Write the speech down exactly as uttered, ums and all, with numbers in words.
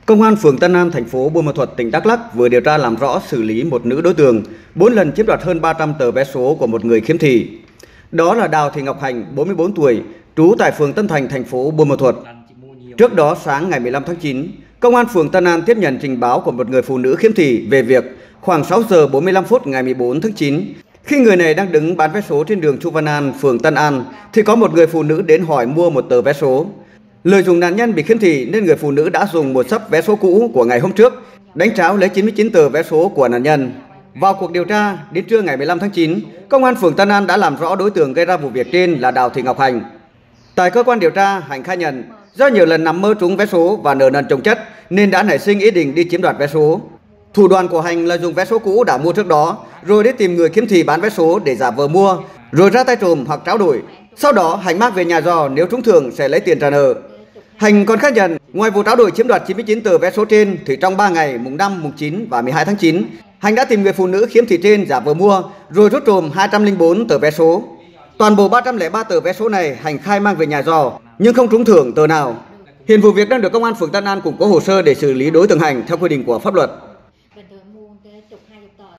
Công an phường Tân An, thành phố Buôn Ma Thuột, tỉnh Đắk Lắk vừa điều tra làm rõ xử lý một nữ đối tượng bốn lần chiếm đoạt hơn ba trăm tờ vé số của một người khiếm thị. Đó là Đào Thị Ngọc Hạnh, bốn mươi tư tuổi, trú tại phường Tân Thành, thành phố Buôn Ma Thuột. Trước đó, sáng ngày mười lăm tháng chín, Công an phường Tân An tiếp nhận trình báo của một người phụ nữ khiếm thị về việc khoảng sáu giờ bốn mươi lăm phút ngày mười bốn tháng chín, khi người này đang đứng bán vé số trên đường Chu Văn An, phường Tân An, thì có một người phụ nữ đến hỏi mua một tờ vé số. Lợi dụng nạn nhân bị khiếm thị nên người phụ nữ đã dùng một xấp vé số cũ của ngày hôm trước đánh tráo lấy chín mươi chín tờ vé số của nạn nhân. Vào cuộc điều tra, đến trưa ngày mười lăm tháng chín, Công an phường Tân An đã làm rõ đối tượng gây ra vụ việc trên là Đào Thị Ngọc Hạnh. Tại cơ quan điều tra, Hạnh khai nhận do nhiều lần nằm mơ trúng vé số và nợ nần chồng chất nên đã nảy sinh ý định đi chiếm đoạt vé số. Thủ đoạn của Hạnh là dùng vé số cũ đã mua trước đó rồi đến tìm người khiếm thị bán vé số để giả vờ mua, rồi ra tay trộm hoặc tráo đổi. Sau đó Hạnh mang về nhà dò, nếu trúng thưởng sẽ lấy tiền trả nợ. Hạnh còn khai nhận ngoài vụ tráo đổi chiếm đoạt chín mươi chín tờ vé số trên thì trong ba ngày mùng năm, mùng chín và mười hai tháng chín, Hạnh đã tìm người phụ nữ khiếm thị trên giả vờ mua rồi rút trộm hai trăm lẻ bốn tờ vé số. Toàn bộ ba trăm lẻ ba tờ vé số này Hạnh khai mang về nhà dò nhưng không trúng thưởng tờ nào. Hiện vụ việc đang được Công an phường Tân An củng cố hồ sơ để xử lý đối tượng Hạnh theo quy định của pháp luật.